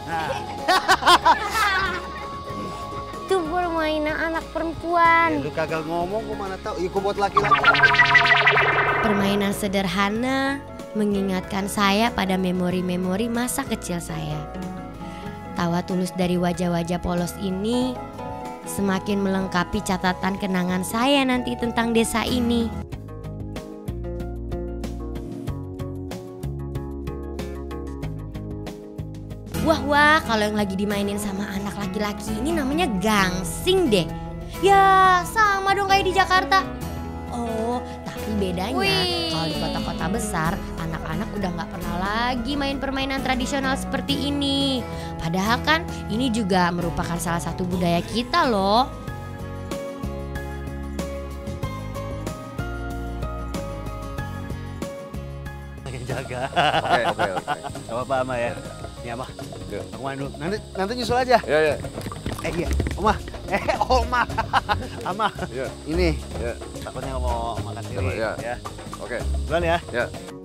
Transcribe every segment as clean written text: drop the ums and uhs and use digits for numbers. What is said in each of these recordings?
Itu permainan anak perempuan. Lu kagak ngomong, gua mana tahu. Iya, gua buat laki-laki. Permainan sederhana mengingatkan saya pada memori-memori masa kecil saya. Tawa tulus dari wajah-wajah polos ini semakin melengkapi catatan kenangan saya nanti tentang desa ini. Wah, kalau yang lagi dimainin sama anak laki-laki ini namanya gangsing deh. Ya sama dong kayak di Jakarta. Oh, tapi bedanya kalau di kota-kota besar anak-anak udah gak pernah lagi main permainan tradisional seperti ini. Padahal kan ini juga merupakan salah satu budaya kita loh. Jaga. Oke. Gak apa-apa, Ama ya. Nih, Ama. Ya. Aku main dulu. Nanti nyusul aja. Ya. Iya, Oma. Oma. Ama. Ya. Ini. Ya. Takutnya nggak mau makan sendiri. Ya. Oke. Duluan ya. Ya.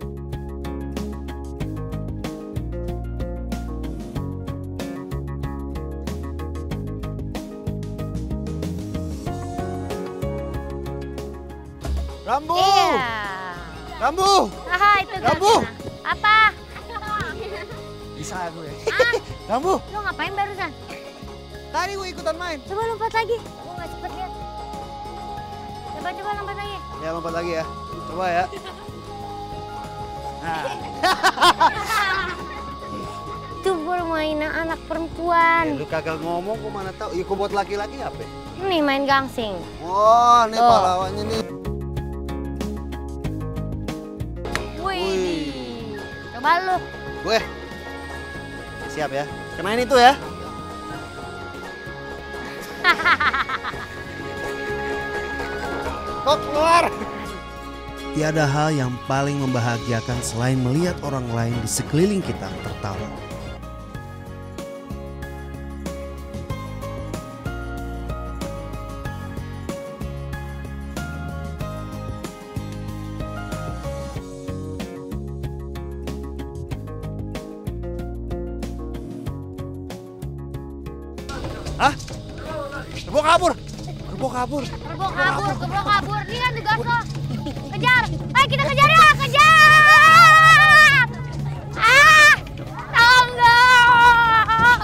Rambu. Iya. Rambu. Itu Rambu. Apa? Bisa gue. Rambu. Lo ngapain barusan? Tadi gue ikutan main. Coba lompat lagi. Gue gak cepet lihat. Coba lompat lagi. Ya, lompat lagi ya. Coba ya. Nah. Itu permainan anak perempuan. Lu kagak ngomong, gua mana tahu. Iya, gua buat laki-laki apa? Nih main gangsing. Oh, nih Tuh. pahlawannya nih. Wih. Coba lu. Gue. Siap ya. Kenain itu ya. Kok keluar? Tiada hal yang paling membahagiakan selain melihat orang lain di sekeliling kita tertawa. Hah? Kerbau kabur. Kerbau kabur. Kerbau kabur. Ini kan tugas lo. Kejar. Ayo kita kejar ya. Kejar. Tolong dong.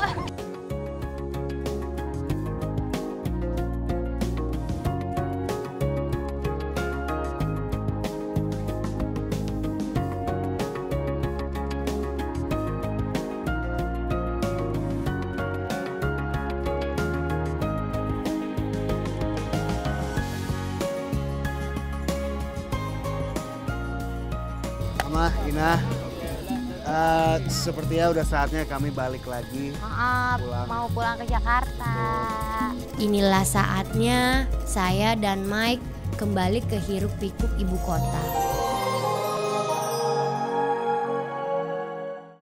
Ama, Ina. Sepertinya udah saatnya kami balik lagi. Pulang. Mau pulang ke Jakarta. Inilah saatnya saya dan Mike kembali ke hiruk pikuk ibu kota.